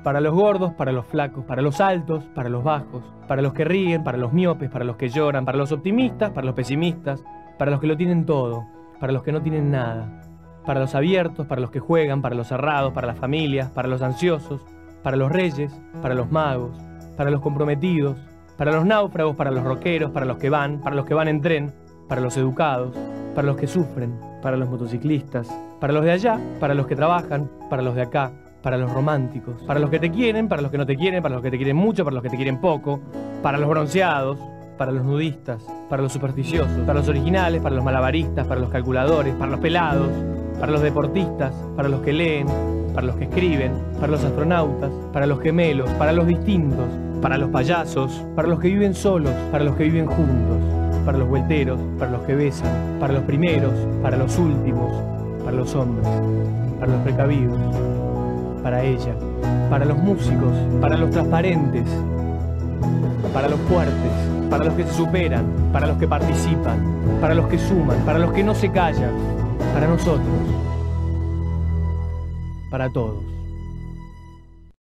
Para los gordos, para los flacos, para los altos, para los bajos, para los que ríen, para los miopes, para los que lloran, para los optimistas, para los pesimistas, para los que lo tienen todo, para los que no tienen nada, para los abiertos, para los que juegan, para los cerrados, para las familias, para los ansiosos, para los reyes, para los magos, para los comprometidos, para los náufragos, para los rockeros, para los que van en tren, para los educados, para los que sufren, para los motociclistas, para los de allá, para los que trabajan, para los de acá, para los románticos, para los que te quieren, para los que no te quieren, para los que te quieren mucho, para los que te quieren poco, para los bronceados, para los nudistas, para los supersticiosos, para los originales, para los malabaristas, para los calculadores, para los pelados, para los deportistas, para los que leen, para los que escriben, para los astronautas, para los gemelos, para los distintos, para los payasos, para los que viven solos, para los que viven juntos, para los vuelteros, para los que besan, para los primeros, para los últimos, para los hombres, para los precavidos, para ella, para los músicos, para los transparentes, para los fuertes, para los que se superan, para los que participan, para los que suman, para los que no se callan, para nosotros, para todos.